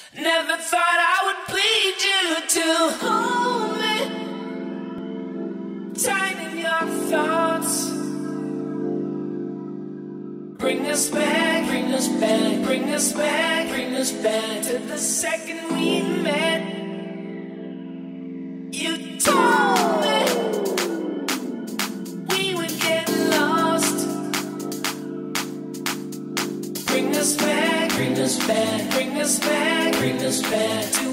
Never thought I would plead you to hold me tight in your thoughts. Bring us back, bring us back, bring us back, bring us back to the second we met. You told me we would get lost. Bring us back, bring us back, bring us back, bring us back to